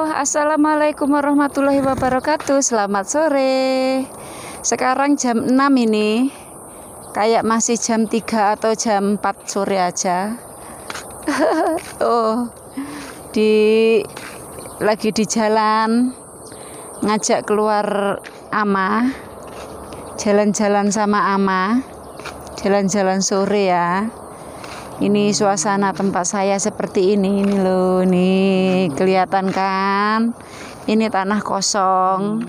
Assalamualaikum warahmatullahi wabarakatuh. Selamat sore. Sekarang jam 6 ini. Kayak masih jam 3 atau jam 4 sore aja. Lagi di jalan, ngajak keluar Ama, jalan-jalan sama Ama, jalan-jalan sore ya. Ini suasana tempat saya seperti ini loh, nih kelihatan kan? Ini tanah kosong.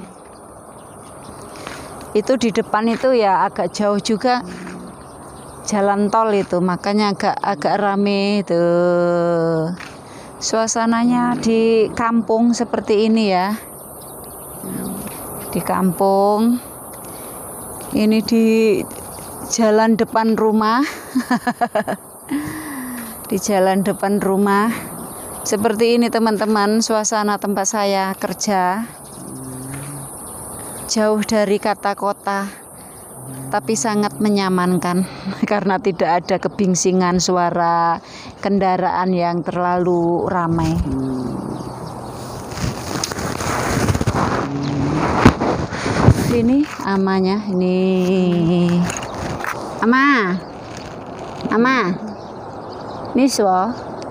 Itu di depan itu ya agak jauh juga jalan tol itu, makanya agak rame itu. Suasananya di kampung seperti ini ya. Di kampung. Ini di jalan depan rumah. Di jalan depan rumah seperti ini teman-teman, suasana tempat saya kerja, jauh dari kata kota tapi sangat menyamankan karena tidak ada kebingsingan suara kendaraan yang terlalu ramai. Ini amanya, ini Ama Niswa,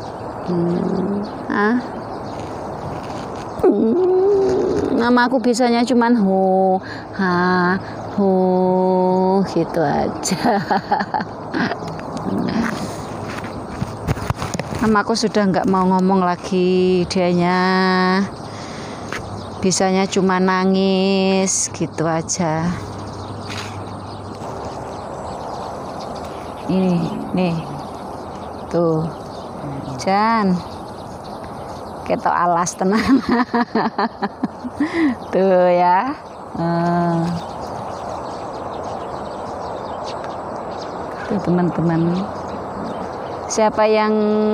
nama aku biasanya cuman hu, ha, hu, gitu aja. Nama aku sudah nggak mau ngomong lagi, dianya bisanya cuma nangis, gitu aja. Ini, nih. Tuh, Jan, ketok alas tenang. Tuh ya. Tuh teman-teman. Siapa yang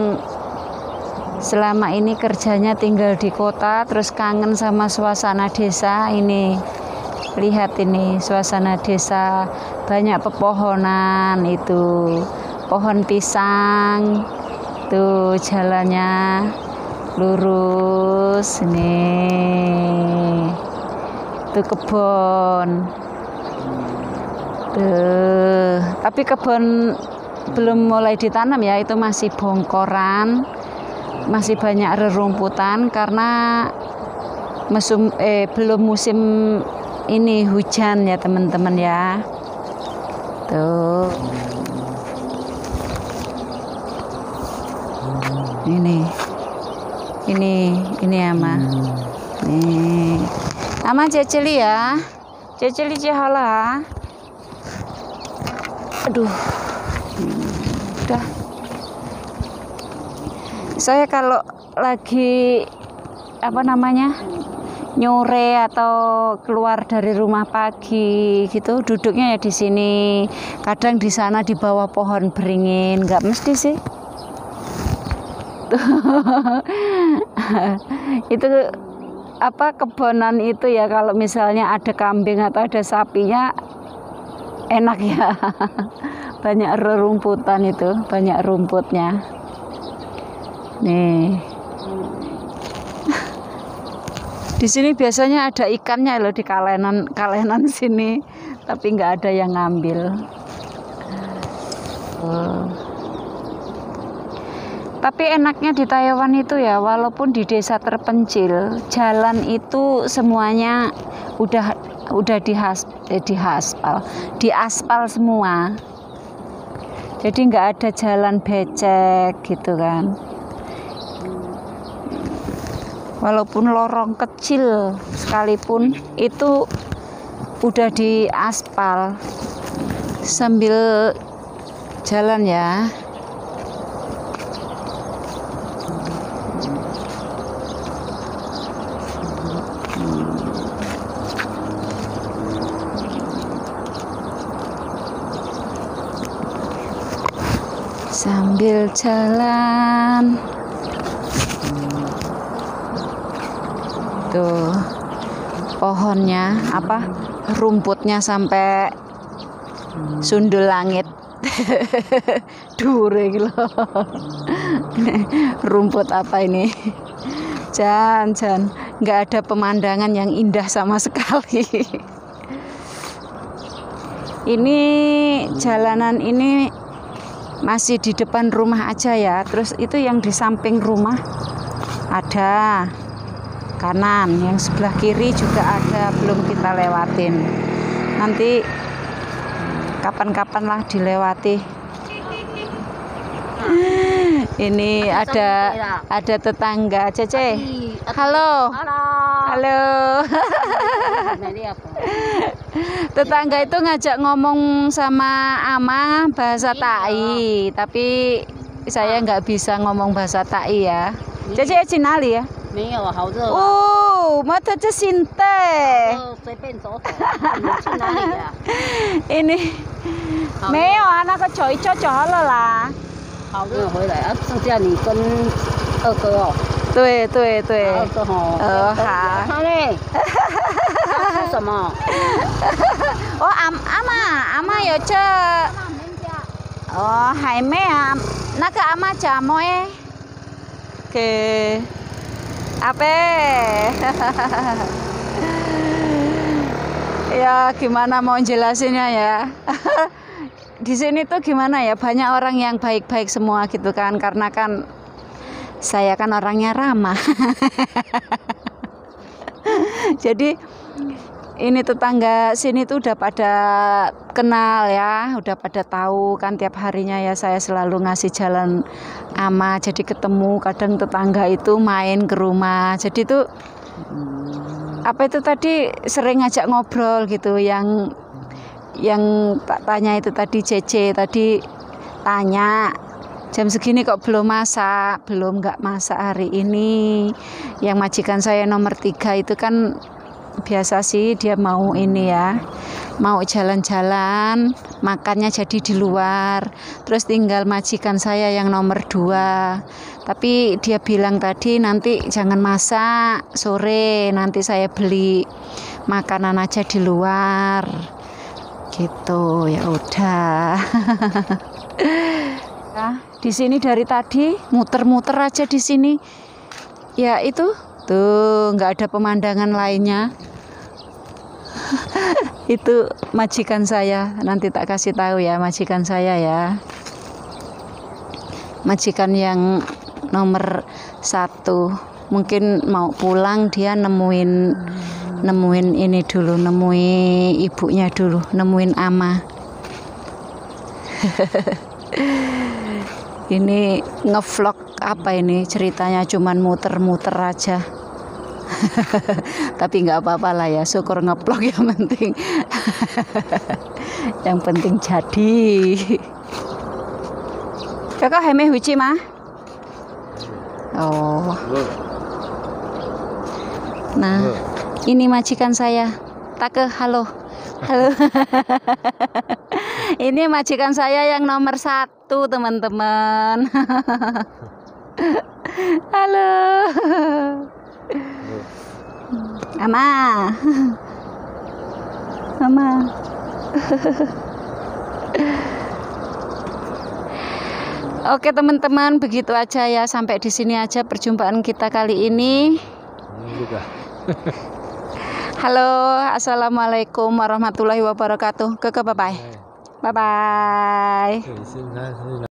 selama ini kerjanya tinggal di kota terus kangen sama suasana desa ini, lihat ini suasana desa, banyak pepohonan itu. Pohon pisang tuh, jalannya lurus nih, tuh kebun tuh, tapi kebun belum mulai ditanam ya, itu masih bongkoran, masih banyak rerumputan karena belum musim ini hujan ya teman-teman ya. Tuh ini Ama, nih Ama cecili ya, cecili cihala. Aduh, udah. Saya kalau lagi nyore atau keluar dari rumah pagi gitu, duduknya ya di sini. Kadang di sana di bawah pohon beringin, nggak mesti sih. Itu kebonan itu ya, kalau misalnya ada kambing atau ada sapinya enak ya. Banyak rerumputan itu, banyak rumputnya nih. Di sini biasanya ada ikannya loh, di kalenan sini, tapi nggak ada yang ngambil. Tapi enaknya di Taiwan itu ya, walaupun di desa terpencil, jalan itu semuanya udah diaspal semua. Jadi nggak ada jalan becek gitu kan. Walaupun lorong kecil sekalipun itu udah diaspal. Sambil jalan ya. Sambil jalan tuh, pohonnya rumputnya sampai sundul langit. Dure gitu. Rumput apa ini? Jan, nggak ada pemandangan yang indah sama sekali. Ini jalanan ini masih di depan rumah aja ya. Terus itu yang di samping rumah ada kanan, yang sebelah kiri juga ada, belum kita lewatin. Nanti kapan-kapan lah dilewati. Ini ada tetangga. Cece, halo. Tetangga itu ngajak ngomong sama Ama bahasa Tai, tapi saya nggak bisa ngomong bahasa Tai ya. Cece Cinali ya. 没有啊，好热啊！ 哦，mau ke Sinte. 随便走走。你去哪里呀？ Ini 没有啊，那个走一走就好了啦。 好热回来啊，剩下你跟二哥哦。 对。 二哥哦。 好。 他嘞？他吃什么？ 哦，阿妈有这。哦，还没啊，那个阿妈加么哎？给。Apa? Ya gimana mau jelasinnya ya. Di sini tuh gimana ya, banyak orang yang baik-baik semua gitu kan, karena kan saya kan orangnya ramah. Jadi ini tetangga sini tuh udah pada kenal ya, udah pada tahu kan, tiap harinya ya saya selalu ngasih jalan Ama, jadi ketemu kadang tetangga itu main ke rumah. Jadi tuh apa itu tadi sering ngajak ngobrol gitu, yang tak tanya itu tadi Cece tadi tanya jam segini kok belum masak, nggak masak hari ini. Yang majikan saya nomor 3 itu kan biasa sih dia mau ini ya, mau jalan-jalan, makannya jadi di luar. Terus tinggal majikan saya yang nomor 2, tapi dia bilang tadi nanti jangan masak, sore nanti saya beli makanan aja di luar gitu. Ya udah. Nah, di sini dari tadi muter-muter aja di sini ya, itu tuh nggak ada pemandangan lainnya. Itu majikan saya, nanti tak kasih tahu ya majikan saya ya, majikan yang nomor 1. Mungkin mau pulang dia nemuin ini dulu, nemuin ibunya dulu, nemuin Ama. Ini ngevlog apa ini ceritanya, cuman muter-muter aja. Tapi nggak apa-apa lah ya, syukur ngeplok yang penting. Yang penting jadi. Kakak heme huci mah? Oh. Nah, ini majikan saya. Take halo. Ini majikan saya yang nomor 1 teman-teman. Halo. Ama. Oke teman-teman, begitu aja ya, sampai di sini aja perjumpaan kita kali ini. Halo, assalamualaikum warahmatullahi wabarakatuh. Bye bye.